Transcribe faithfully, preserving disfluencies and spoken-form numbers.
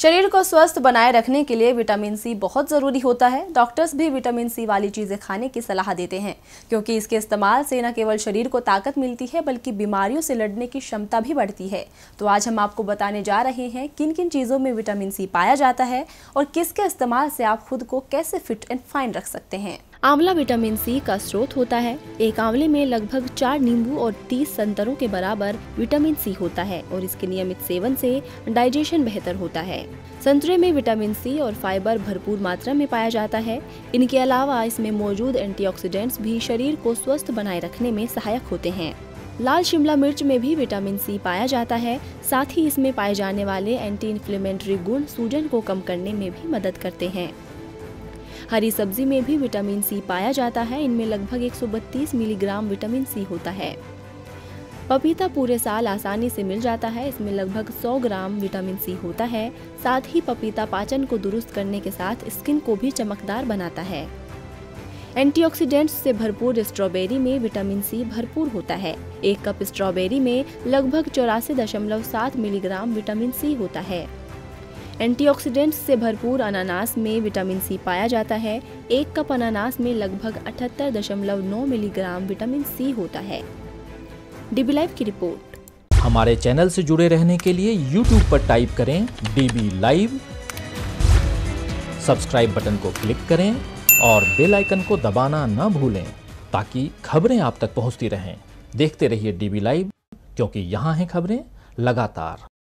शरीर को स्वस्थ बनाए रखने के लिए विटामिन सी बहुत ज़रूरी होता है। डॉक्टर्स भी विटामिन सी वाली चीज़ें खाने की सलाह देते हैं, क्योंकि इसके इस्तेमाल से न केवल शरीर को ताकत मिलती है बल्कि बीमारियों से लड़ने की क्षमता भी बढ़ती है। तो आज हम आपको बताने जा रहे हैं किन किन चीज़ों में विटामिन सी पाया जाता है और किसके इस्तेमाल से आप खुद को कैसे फिट एंड फाइन रख सकते हैं। आंवला विटामिन सी का स्रोत होता है। एक आंवले में लगभग चार नींबू और तीस संतरों के बराबर विटामिन सी होता है और इसके नियमित सेवन से डाइजेशन बेहतर होता है। संतरे में विटामिन सी और फाइबर भरपूर मात्रा में पाया जाता है। इनके अलावा इसमें मौजूद एंटीऑक्सीडेंट्स भी शरीर को स्वस्थ बनाए रखने में सहायक होते हैं। लाल शिमला मिर्च में भी विटामिन सी पाया जाता है। साथ ही इसमें पाए जाने वाले एंटी इन्फ्लेमेटरी गुण सूजन को कम करने में भी मदद करते हैं। हरी सब्जी में भी विटामिन सी पाया जाता है। इनमें लगभग एक सौ बत्तीस मिलीग्राम विटामिन सी होता है। पपीता पूरे साल आसानी से मिल जाता है। इसमें लगभग सौ ग्राम विटामिन सी होता है। साथ ही पपीता पाचन को दुरुस्त करने के साथ स्किन को भी चमकदार बनाता है। एंटीऑक्सीडेंट्स से भरपूर स्ट्रॉबेरी में विटामिन सी भरपूर होता है। एक कप स्ट्रॉबेरी में लगभग चौरासी दशमलव सात मिलीग्राम विटामिन सी होता है। एंटीऑक्सीडेंट्स से भरपूर अनानास में विटामिन सी पाया जाता है। एक कप अनानास में लगभग अठहत्तर दशमलव नौ मिलीग्राम विटामिन सी होता है। डीबी लाइव की रिपोर्ट। हमारे चैनल से जुड़े रहने के लिए यूट्यूब पर टाइप करें डीबी लाइव, सब्सक्राइब बटन को क्लिक करें और बेल आइकन को दबाना न भूलें ताकि खबरें आप तक पहुंचती रहें। देखते रहिए डीबी लाइव, क्योंकि यहाँ हैं खबरें लगातार।